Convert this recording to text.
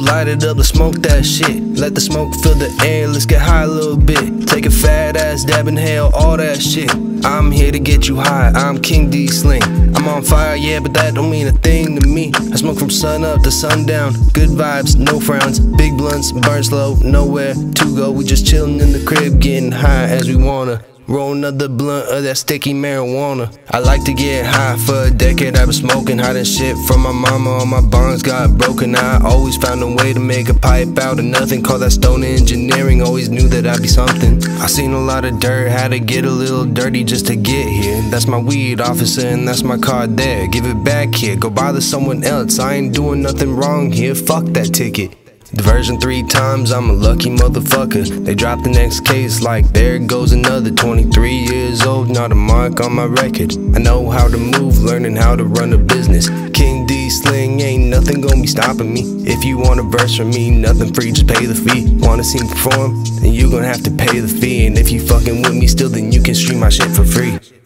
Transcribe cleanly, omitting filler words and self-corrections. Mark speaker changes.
Speaker 1: light it up, let's smoke that shit. Let the smoke fill the air, let's get high a little bit. Take a fat ass dab, inhale all that shit. I'm here to get you high, I'm King D Sling. I'm on fire, yeah, but that don't mean a thing to me. I smoke from sun up to sundown. Good vibes, no frowns, big blunts, burn slow, nowhere to go. We just chillin' in the crib, getting high as we wanna. Roll another blunt of that sticky marijuana. I like to get high. For a decade I've been smoking, hiding shit from my mama. All my bonds got broken. I always found a way to make a pipe out of nothing. Call that stone engineering, always knew that I'd be something. I seen a lot of dirt, had to get a little dirty just to get here. That's my weed, officer, and that's my card there. Give it back here, go bother someone else. I ain't doing nothing wrong here, fuck that ticket. Diversion 3 times, I'm a lucky motherfucker. They dropped the next case like there goes another. 23 years old, not a mark on my record. I know how to move, learning how to run a business. King D Sling, ain't nothing gonna be stopping me. If you want a verse from me, nothing free, just pay the fee. Wanna see me perform? Then you gonna have to pay the fee. And if you fucking with me still, then you can stream my shit for free.